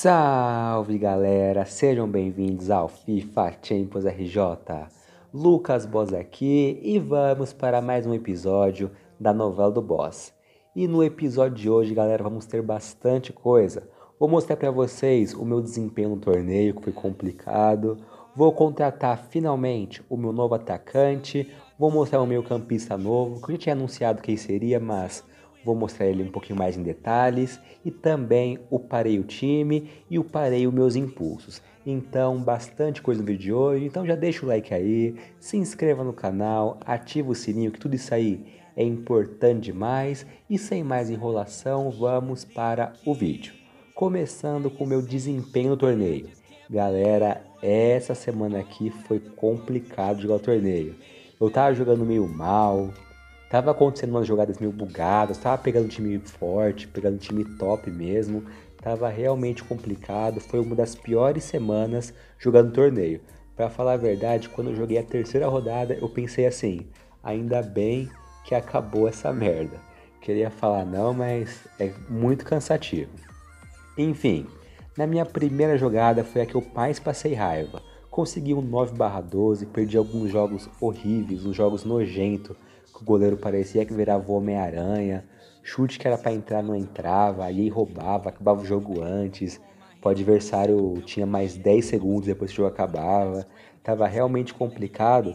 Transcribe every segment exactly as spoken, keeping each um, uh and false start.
Salve galera, sejam bem-vindos ao FIFA Champions R J. Lucas Boss aqui e vamos para mais um episódio da novela do Boss. E no episódio de hoje, galera, vamos ter bastante coisa. Vou mostrar para vocês o meu desempenho no torneio, que foi complicado. Vou contratar finalmente o meu novo atacante. Vou mostrar o meu campista novo, que eu já tinha anunciado quem seria, mas vou mostrar ele um pouquinho mais em detalhes. E também uparei o time e uparei os meus impulsos. Então, bastante coisa no vídeo de hoje. Então já deixa o like aí, se inscreva no canal, ativa o sininho, que tudo isso aí é importante demais. E sem mais enrolação, vamos para o vídeo. Começando com o meu desempenho no torneio. Galera, essa semana aqui foi complicado jogar o torneio. Eu tava jogando meio mal, tava acontecendo umas jogadas meio bugadas, tava pegando um time forte, pegando um time top mesmo. Tava realmente complicado, foi uma das piores semanas jogando torneio. Pra falar a verdade, quando eu joguei a terceira rodada, eu pensei assim, ainda bem que acabou essa merda. Queria falar não, mas é muito cansativo. Enfim, na minha primeira jogada foi a que eu mais passei raiva. Consegui um nove barra doze, perdi alguns jogos horríveis, uns jogos nojentos, que o goleiro parecia que virava o Homem-Aranha, chute que era pra entrar não entrava, aí roubava, acabava o jogo antes, o adversário tinha mais dez segundos depois que o jogo acabava, tava realmente complicado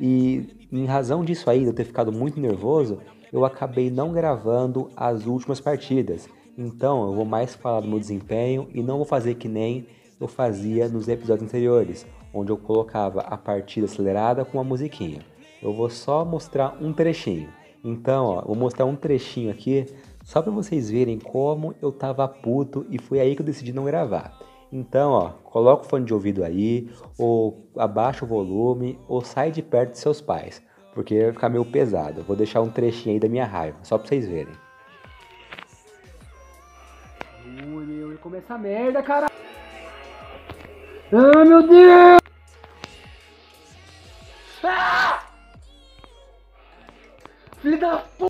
e em razão disso aí, de eu ter ficado muito nervoso, eu acabei não gravando as últimas partidas. Então eu vou mais falar do meu desempenho e não vou fazer que nem eu fazia nos episódios anteriores, onde eu colocava a partida acelerada com uma musiquinha. Eu vou só mostrar um trechinho. Então, ó, vou mostrar um trechinho aqui só para vocês verem como eu tava puto e foi aí que eu decidi não gravar. Então, ó, coloca o fone de ouvido aí, ou abaixa o volume, ou sai de perto de seus pais, porque vai ficar meio pesado. Eu vou deixar um trechinho aí da minha raiva, só pra vocês verem. Ui, meu, começa a merda, cara. Ah, meu Deus! Ah! Filho da p...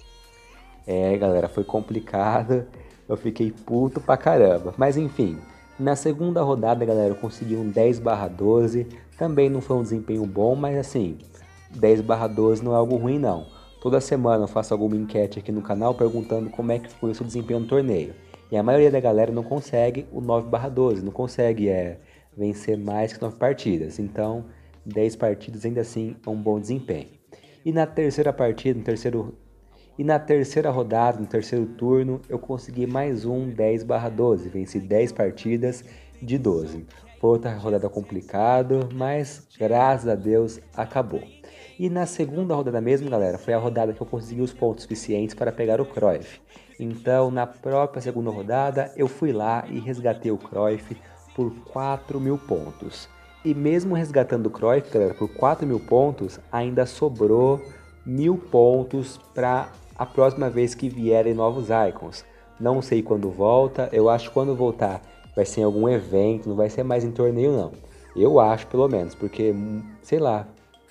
É, galera, foi complicado. Eu fiquei puto pra caramba. Mas enfim, na segunda rodada, galera, eu consegui um dez barra doze. Também não foi um desempenho bom, mas assim, dez barra doze não é algo ruim não. Toda semana eu faço alguma enquete aqui no canal perguntando como é que foi o seu desempenho no torneio. E a maioria da galera não consegue o nove barra doze, não consegue é, vencer mais que nove partidas. Então, dez partidas ainda assim é um bom desempenho. E na terceira partida, no terceiro, e na terceira rodada, no terceiro turno, eu consegui mais um dez barra doze. Venci dez partidas de doze. Foi outra rodada complicada, mas graças a Deus acabou. E na segunda rodada mesmo, galera, foi a rodada que eu consegui os pontos suficientes para pegar o Cruyff. Então, na própria segunda rodada, eu fui lá e resgatei o Cruyff por quatro mil pontos. E mesmo resgatando o Cruyff, galera, por quatro mil pontos, ainda sobrou mil pontos para a próxima vez que vierem novos icons. Não sei quando volta, eu acho que quando voltar vai ser em algum evento, não vai ser mais em torneio não. Eu acho pelo menos, porque, sei lá,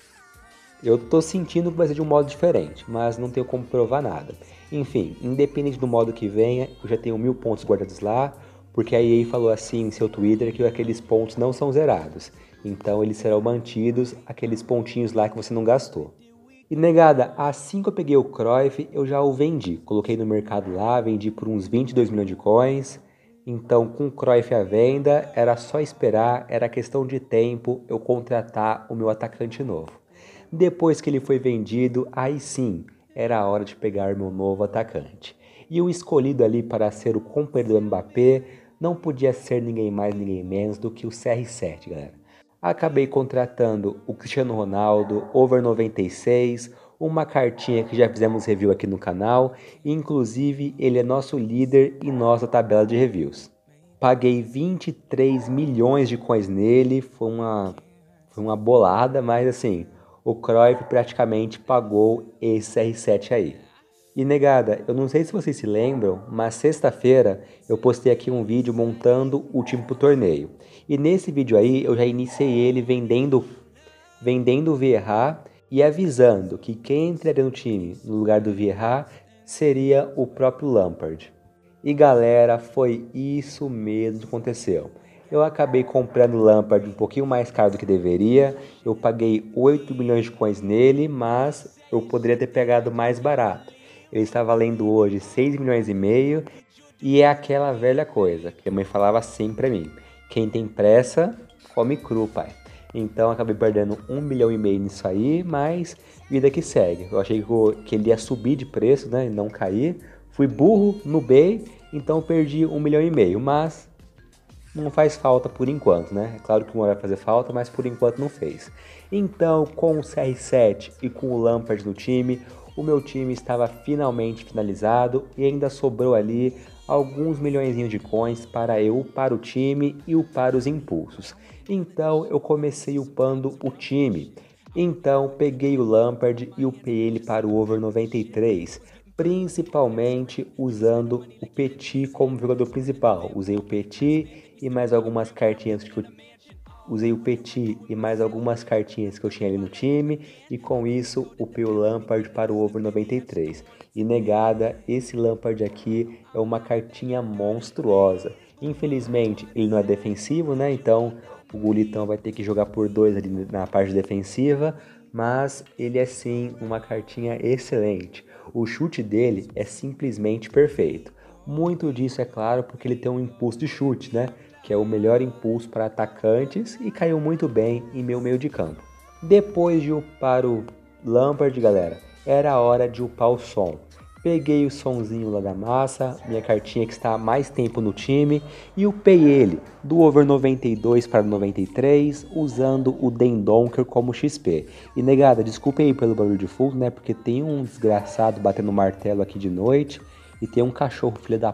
eu tô sentindo que vai ser de um modo diferente, mas não tenho como provar nada. Enfim, independente do modo que venha, eu já tenho mil pontos guardados lá, porque a E A falou assim em seu Twitter que aqueles pontos não são zerados. Então eles serão mantidos, aqueles pontinhos lá que você não gastou. E negada, assim que eu peguei o Cruyff, eu já o vendi. Coloquei no mercado lá, vendi por uns vinte e dois milhões de coins. Então com o Cruyff à venda, era só esperar, era questão de tempo eu contratar o meu atacante novo. Depois que ele foi vendido, aí sim, era a hora de pegar meu novo atacante. E o escolhido ali para ser o companheiro do Mbappé não podia ser ninguém mais, ninguém menos do que o C R sete, galera. Acabei contratando o Cristiano Ronaldo, over noventa e seis, uma cartinha que já fizemos review aqui no canal, e inclusive ele é nosso líder em nossa tabela de reviews. Paguei vinte e três milhões de coins nele, foi uma, foi uma bolada, mas assim, o Cruyff praticamente pagou esse C R sete aí. E negada, eu não sei se vocês se lembram, mas sexta-feira eu postei aqui um vídeo montando o time pro torneio. E nesse vídeo aí eu já iniciei ele vendendo, vendendo o Vieira e avisando que quem entraria no time no lugar do Vieira seria o próprio Lampard. E galera, foi isso mesmo que aconteceu. Eu acabei comprando o Lampard um pouquinho mais caro do que deveria. Eu paguei oito milhões de coins nele, mas eu poderia ter pegado mais barato. Ele está valendo hoje seis milhões e meio. E é aquela velha coisa que a mãe falava assim pra mim: quem tem pressa, come cru, pai. Então eu acabei perdendo um milhão e meio nisso aí, mas vida que segue. Eu achei que ele ia subir de preço, né, e não cair. Fui burro, nubei, então perdi um milhão e meio, mas não faz falta por enquanto, né? É claro que uma hora vai fazer falta, mas por enquanto não fez. Então, com o C R sete e com o Lampard no time, o meu time estava finalmente finalizado e ainda sobrou ali alguns milhõezinhos de coins para eu upar o time e upar os impulsos. Então, eu comecei upando o time. Então, peguei o Lampard e upei ele para o over noventa e três, principalmente usando o Petit como jogador principal. Usei o Petit e mais algumas cartinhas que eu usei o Petit e mais algumas cartinhas que eu tinha ali no time, e com isso upei o Lampard para o over noventa e três. E negada, esse Lampard aqui é uma cartinha monstruosa. Infelizmente ele não é defensivo, né? Então o Gulitão vai ter que jogar por dois ali na parte defensiva, mas ele é sim uma cartinha excelente. O chute dele é simplesmente perfeito. Muito disso é claro porque ele tem um impulso de chute, né? Que é o melhor impulso para atacantes e caiu muito bem em meu meio de campo. Depois de upar o Lampard, galera, era a hora de upar o som. Peguei o sonzinho lá da massa, minha cartinha que está há mais tempo no time, e upei ele do over noventa e dois para noventa e três, usando o Dendonker como X P. E negada, desculpe aí pelo barulho de fundo, né? Porque tem um desgraçado batendo martelo aqui de noite e tem um cachorro filho da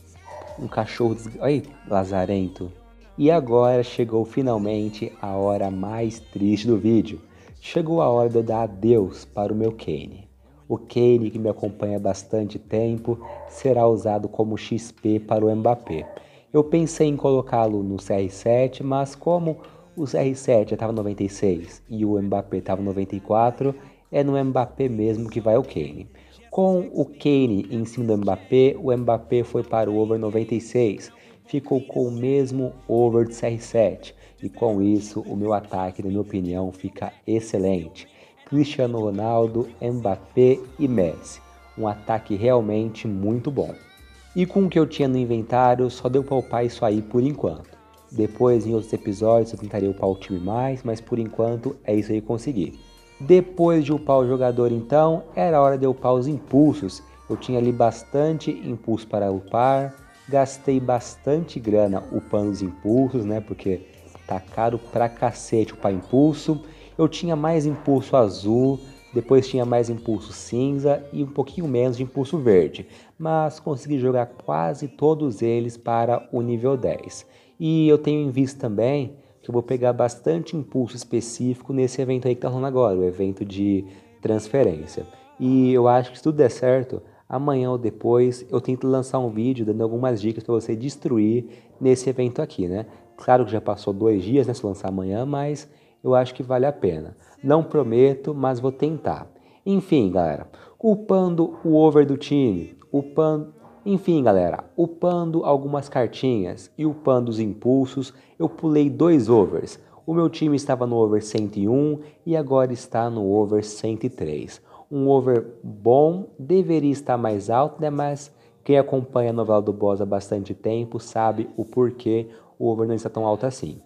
Um cachorro... Des... Ai, lazarento. E agora chegou finalmente a hora mais triste do vídeo. Chegou a hora de eu dar adeus para o meu Kane. O Kane, que me acompanha há bastante tempo, será usado como X P para o Mbappé. Eu pensei em colocá-lo no C R sete, mas como o C R sete já estava noventa e seis e o Mbappé estava noventa e quatro, é no Mbappé mesmo que vai o Kane. Com o Kane em cima do Mbappé, o Mbappé foi para o over noventa e seis, ficou com o mesmo over de C R sete, e com isso o meu ataque, na minha opinião, fica excelente. Cristiano Ronaldo, Mbappé e Messi, um ataque realmente muito bom. E com o que eu tinha no inventário, só deu para upar isso aí por enquanto. Depois, em outros episódios, eu tentaria upar o time mais, mas por enquanto é isso aí que consegui. Depois de upar o jogador, então, era hora de upar os impulsos. Eu tinha ali bastante impulso para upar, gastei bastante grana upando os impulsos, né? Porque tá caro pra cacete upar impulso. Eu tinha mais impulso azul, depois tinha mais impulso cinza e um pouquinho menos de impulso verde. Mas consegui jogar quase todos eles para o nível dez. E eu tenho em vista também que eu vou pegar bastante impulso específico nesse evento aí que tá rolando agora, o evento de transferência. E eu acho que se tudo der certo, amanhã ou depois eu tento lançar um vídeo dando algumas dicas para você destruir nesse evento aqui, né? Claro que já passou dois dias, né, se lançar amanhã, mas eu acho que vale a pena. Não prometo, mas vou tentar. Enfim, galera, upando o over do time, upando... Enfim, galera, upando algumas cartinhas e upando os impulsos, eu pulei dois overs. O meu time estava no over cento e um e agora está no over cento e três. Um over bom, deveria estar mais alto, né? Mas quem acompanha a novela do Boss há bastante tempo sabe o porquê o over não está tão alto assim.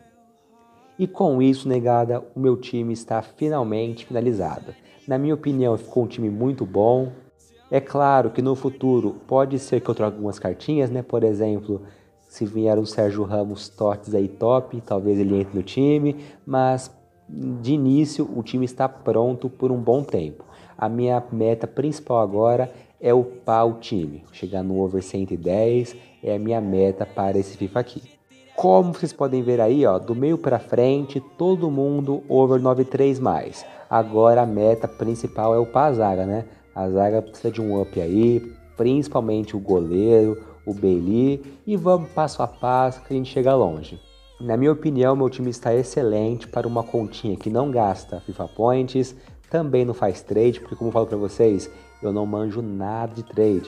E com isso, negada, o meu time está finalmente finalizado. Na minha opinião, ficou um time muito bom. É claro que no futuro pode ser que eu traga algumas cartinhas, né? Por exemplo, se vier o Sérgio Ramos Totes aí top, talvez ele entre no time, mas de início o time está pronto por um bom tempo. A minha meta principal agora é upar o time. Chegar no over cento e dez é a minha meta para esse FIFA aqui. Como vocês podem ver aí, ó, do meio para frente, todo mundo over noventa e três mais. Agora a meta principal é upar a zaga, né? A zaga precisa de um up aí, principalmente o goleiro, o Bailey, e vamos passo a passo que a gente chega longe. Na minha opinião, meu time está excelente para uma continha que não gasta FIFA Points, também não faz trade, porque como eu falo para vocês, eu não manjo nada de trade.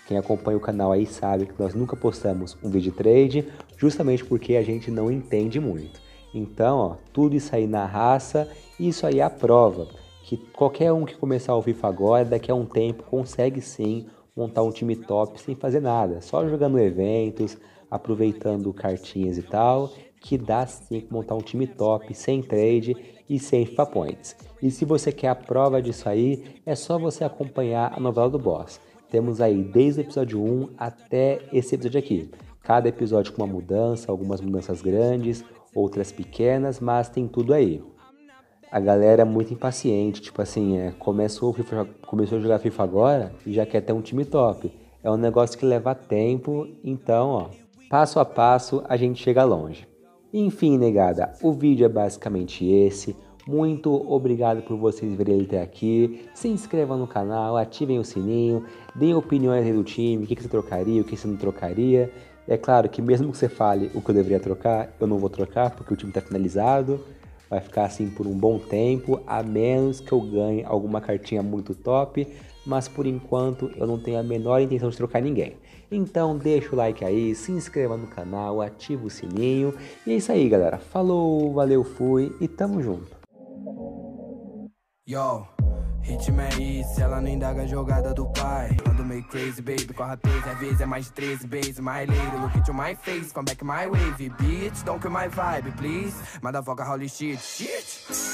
Quem acompanha o canal aí sabe que nós nunca postamos um vídeo de trade, justamente porque a gente não entende muito. Então, ó, tudo isso aí na raça, isso aí é a prova que qualquer um que começar o FIFA agora, daqui a um tempo, consegue sim montar um time top sem fazer nada, só jogando eventos, aproveitando cartinhas e tal, que dá sim montar um time top, sem trade e sem FIFA Points. E se você quer a prova disso aí, é só você acompanhar a novela do Boss. Temos aí desde o episódio um até esse episódio aqui. Cada episódio com uma mudança, algumas mudanças grandes, outras pequenas, mas tem tudo aí. A galera é muito impaciente, tipo assim, é, começou, o FIFA, começou a jogar FIFA agora e já quer ter um time top. É um negócio que leva tempo, então, ó, passo a passo a gente chega longe. Enfim, negada, o vídeo é basicamente esse. Muito obrigado por vocês verem ele até aqui. Se inscrevam no canal, ativem o sininho, deem opiniões aí do time, o que, que você trocaria, o que você não trocaria. É claro que mesmo que você fale o que eu deveria trocar, eu não vou trocar porque o time está finalizado. Vai ficar assim por um bom tempo, a menos que eu ganhe alguma cartinha muito top, mas por enquanto eu não tenho a menor intenção de trocar ninguém. Então deixa o like aí, se inscreva no canal, ativa o sininho, e é isso aí galera, falou, valeu, fui e tamo junto. Yo, ritmo é isso, ela não indaga a jogada do pai. Ando meio crazy, baby, com a rapaz, às vezes é mais de treze vezes. My lady, look at my face, come back my wave, bitch. Don't kill my vibe, please. Motherfucker, holy shit, shit.